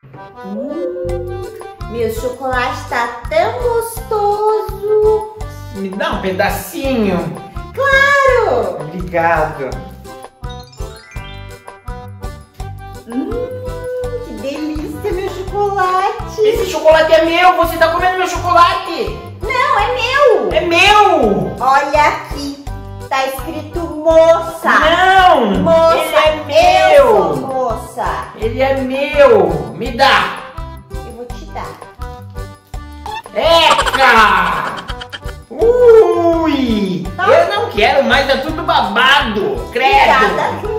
Meu chocolate tá tão gostoso. Me dá um pedacinho. Claro! Obrigado. Que delícia, meu chocolate. Esse chocolate é meu, você tá comendo meu chocolate. Não, é meu. É meu. Olha aqui, tá escrito moça. Não, Moça, ele é eu sou meu. moça. Ele é meu. Me dá. Eu vou te dar. Eca! Ui! Eu não quero mais, tá tudo babado. Credo! Obrigada,